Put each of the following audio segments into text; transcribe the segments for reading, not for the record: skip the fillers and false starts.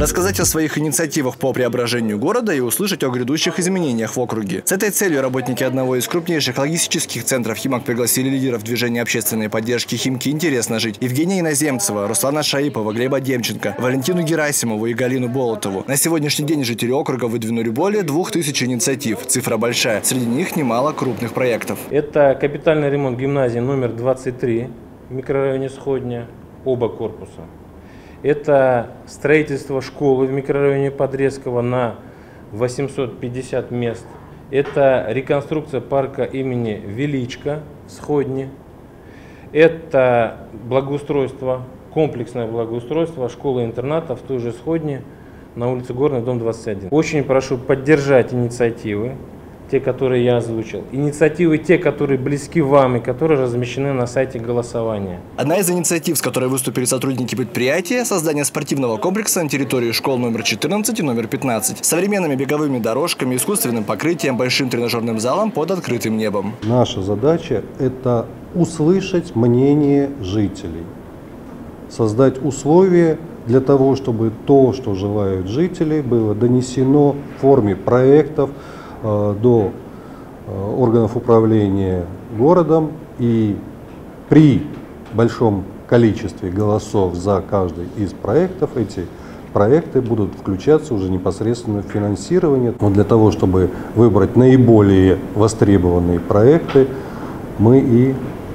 рассказать о своих инициативах по преображению города и услышать о грядущих изменениях в округе. С этой целью работники одного из крупнейших логистических центров «Химок» пригласили лидеров движения общественной поддержки «Химки интересно жить» Евгения Иноземцева, Руслана Шаипова, Глеба Демченко, Валентину Герасимову и Галину Болотову. На сегодняшний день жители округа выдвинули более 2000 инициатив. Цифра большая. Среди них немало крупных проектов. Это капитальный ремонт гимназии номер 23 в микрорайоне Сходня, оба корпуса. Это строительство школы в микрорайоне Подрезково на 850 мест. Это реконструкция парка имени Величко в Сходне. Это благоустройство, комплексное благоустройство школы-интерната в той же Сходне на улице Горной, дом 21. Очень прошу поддержать инициативы, те, которые я озвучил. Инициативы, те, которые близки вам и которые размещены на сайте голосования. Одна из инициатив, с которой выступили сотрудники предприятия – создание спортивного комплекса на территории школ номер 14 и номер 15 с современными беговыми дорожками, искусственным покрытием, большим тренажерным залом под открытым небом. Наша задача – это услышать мнение жителей, создать условия для того, чтобы то, что желают жители, было донесено в форме проектов до органов управления городом, и при большом количестве голосов за каждый из проектов эти проекты будут включаться уже непосредственно в финансирование. Но для того, чтобы выбрать наиболее востребованные проекты, мы и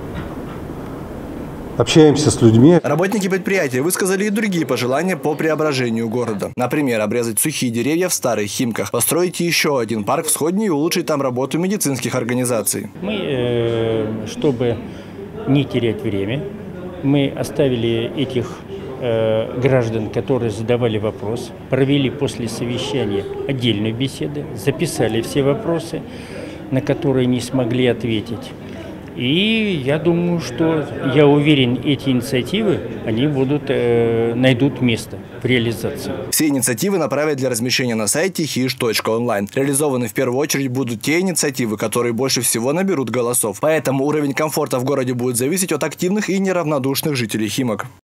общаемся с людьми. Работники предприятия высказали и другие пожелания по преображению города. Например, обрезать сухие деревья в старых Химках, построить еще один парк в Сходне и улучшить там работу медицинских организаций. Мы, чтобы не терять время, мы оставили этих граждан, которые задавали вопрос, провели после совещания отдельную беседу, записали все вопросы, на которые не смогли ответить. И я думаю, что, я уверен, эти инициативы, они найдут место в реализации. Все инициативы направят для размещения на сайте hish.online. Реализованы в первую очередь будут те инициативы, которые больше всего наберут голосов. Поэтому уровень комфорта в городе будет зависеть от активных и неравнодушных жителей Химок.